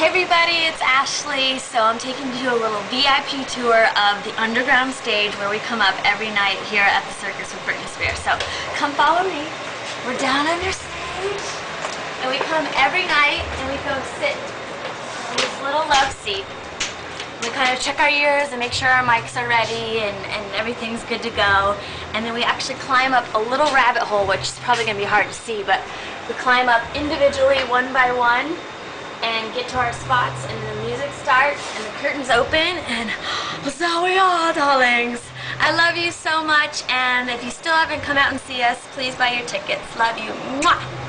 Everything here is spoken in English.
Hey everybody, it's Ashley. So I'm taking you to a little VIP tour of the underground stage where we come up every night here at the Circus with Britney Spears. So come follow me. We're down under stage and we come every night and we go sit on this little love seat. We kind of check our ears and make sure our mics are ready and everything's good to go. And then we actually climb up a little rabbit hole, which is probably going to be hard to see, but we climb up individually one by one and get to our spots, and the music starts and the curtains open, and so we are, darlings. I love you so much, and if you still haven't come out and see us, please buy your tickets. Love you. Mwah!